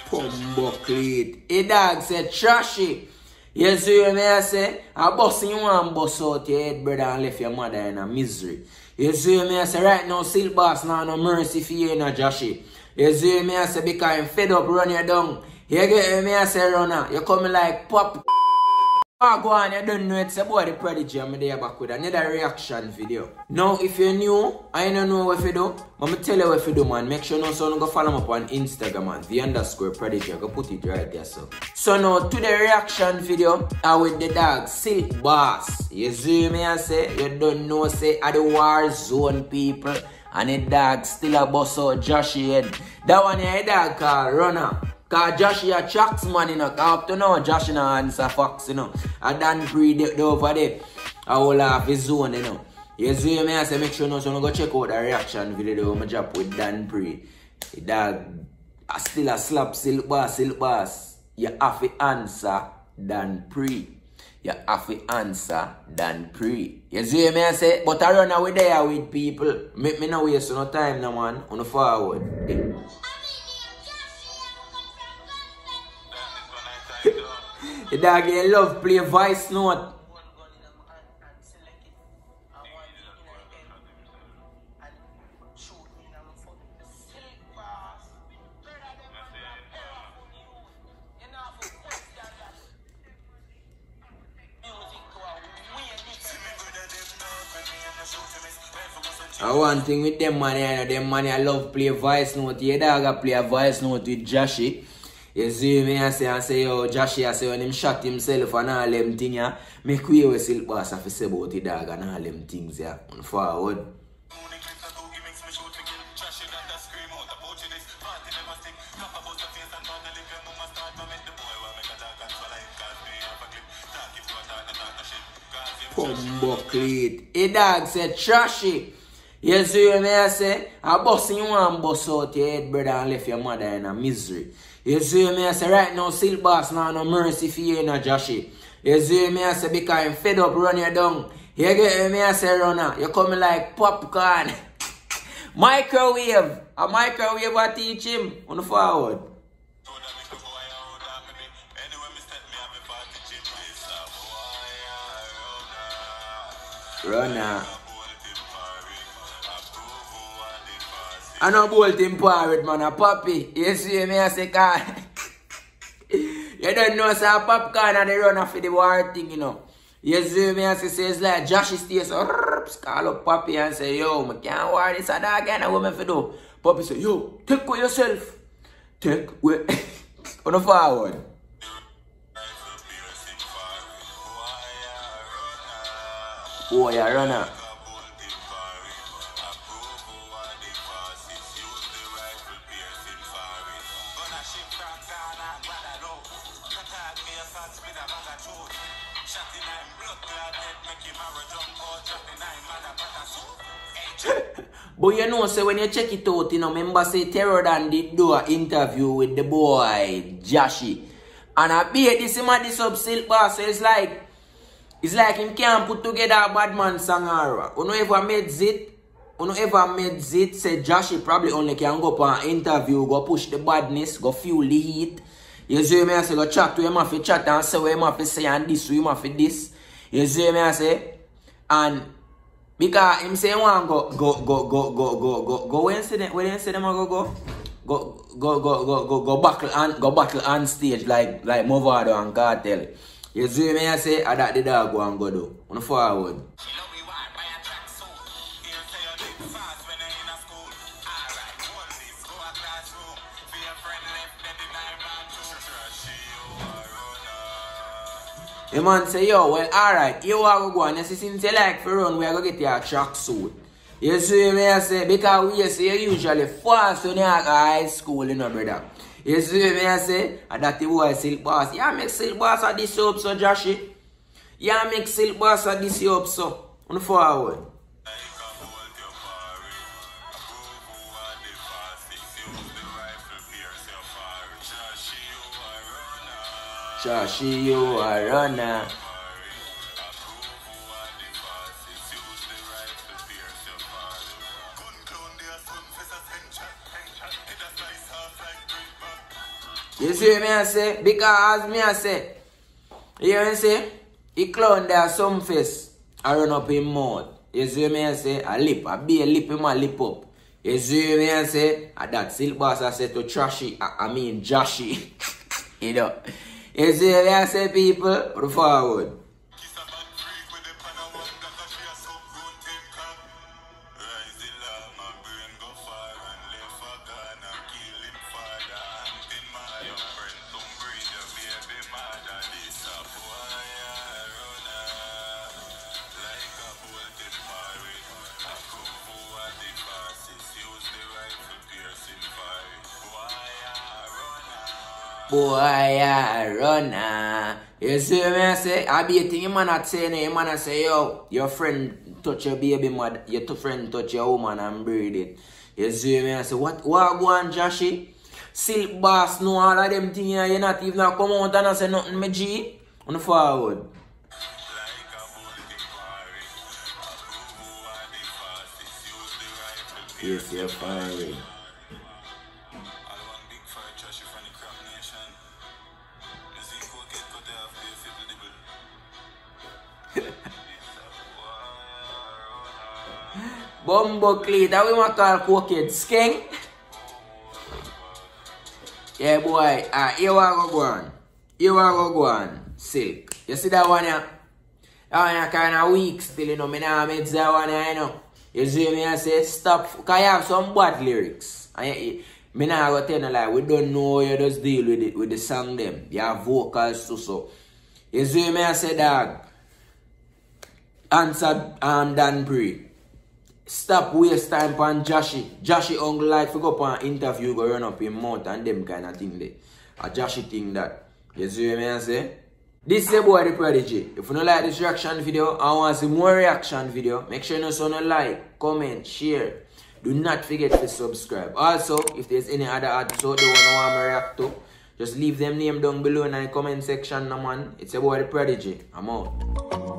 Pumbucklead. A dog said, Jahshii. You see what I say? A bus you want bus out your head, brother, and left your mother in a misery. You see what I say? Right now, Silk Boss now no mercy for you, no Jahshii. You see what I say? Because I'm fed up, run you down. You get me, I say, runner. You coming like pop. Go on, you don't know it's about the Prodigy. I'm there back with another reaction video. Now, if you're new, I don't know what you do. I'm going to tell you what you do, man. Make sure you go follow me up on Instagram, man. _Prodigy. I go put it right there, so now, to the reaction video, I with the dog, Silk Boss. You see me, I say? You don't know, say, are the war zone people. And the dog still a boss out Jahshii head. That one here, a dog called Runner. Because Jahshii a tracks man, you know. Up to now, Jahshii no answer fox, you know. A Dan Pre over there. I will have his zone, you know. You see me, I say, make sure you go check out the reaction video. I'm drop with Dan Pre. The dog still a slap Silk Boss. You have to answer Dan Pre. You have to answer Dan Pre. You see me, I say, but I run away there with people. Make me no waste no time, no man. On the forward. The dog you love play voice note. One thing with them man, I love play voice note. Yeah, dog I play a voice note with Jahshii. You see me, I say, yo, Jahshii, I say, when him shot himself and all them things, yeah, make way with Silk Boss have to say about the dog and all them things, yeah, on forward. Pumbucklead. A dog said, Jahshii. You see what I say? A bus you want bus out your head, brother, and left your mother in a misery. You see what I say? Right now, Silk Boss now no mercy for you, no Jahshii. You see what I say? Because I'm fed up, run you down. You get me, I say, runner. You coming like popcorn. Microwave. A microwave I teach him. On the forward. Runner. I no bolt him forward, man, a puppy. You see me, I say, God. You don't know, say, a popcorn and they run off for the war thing, you know. You see me, I say, it's like Jahshii stays, so, call up puppy and say, yo, I can't war this and that kind of woman for do. Puppy say, yo, take with yourself. Take with, on the forward. Oh, yeah, runner. But you know, so when you check it out, you know, remember say Terror Dan did do an interview with the boy Jahshii. And I beat this him at this up Silk Boss, so it's like him can't put together a bad man song or you know ever made it, say Jahshii probably only can go up an interview, go push the badness, go fuel the heat. You see me I say, go chat to him have to chat and say what him have to say and this, him have to this. You see me I say, and because him say he want go Wednesday, when you say them go battle on stage like Movado and Cartel. You see me I say, that the dog go and go do. On the forward. The man say, yo, well, alright, you are going to go and since you like for run, we are going to get your track suit. You see me, I say, because we say you usually fast when you are at high school, you know, brother. You see me, I say, that the boy Silk Boss. Yeah, make Silk Boss at this up, so, Jahshii. Yeah, make Silk Boss at this up, so. On the forward. Jahshii, you a runner. You see me I say? Because me I say, you know what I say? He clown there some face, I run up in mouth. You see me I say? A lip, a be a lip him a lip up. You see me I say? That silk boss I say to Trashy, I mean Jahshii. You know. You see me I say, people, put forward. Boy, I runner. You see me I say? I be a thing, you man not saying it. You man say, yo, your friend touch your baby mother, your friend touch your woman and breed it. You see me I say, what go on, Jahshii? Silk boss know all of them things, you not even come out and say nothing, me G. On the forward. Yes, you're fine. Bumbo Cleat, that we want to call cokehead skeng. Yeah, boy. Here we go on. Here we go on. Silk. You see that one here? That one kind of weak still, you know. Me nah meds that one here, you know. You see me, I say stop. Because you have some bad lyrics. And me nah go tell you like, we don't know you just deal with it, with the song them. You have vocals too, so. You see me, I say dog. Answer Dan Bree. Stop waste time on Jahshii. Jahshii uncle like to go up an interview, go run up in mouth and them kind of thing there. A Jahshii thing that. You see what I say? This is your boy the Prodigy. If you don't like this reaction video and want to see more reaction video, make sure you don't like, comment, share. Do not forget to subscribe. Also, if there's any other artists out there you want to react to, just leave them name down below in the comment section, no man. It's your boy the Prodigy. I'm out.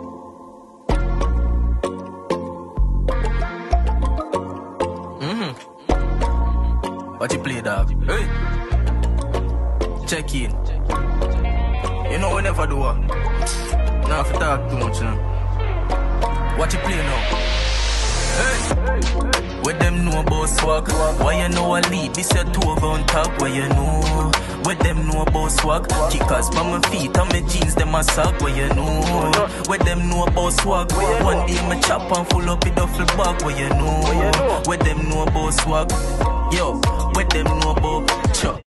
What you play, dog? Hey! Check in. You know we never do what? Now if you talk too much, you know. What you play now? Hey! Where them know about swag? Why you know a lead? This your toe gon' talk. Where you know? Where them know about swag? Kickers by my feet and my jeans them a sock. Where you know? Where them know about swag? One day my chop and full up a duffel bag. Where you know? Where them know about swag? Yo, where them know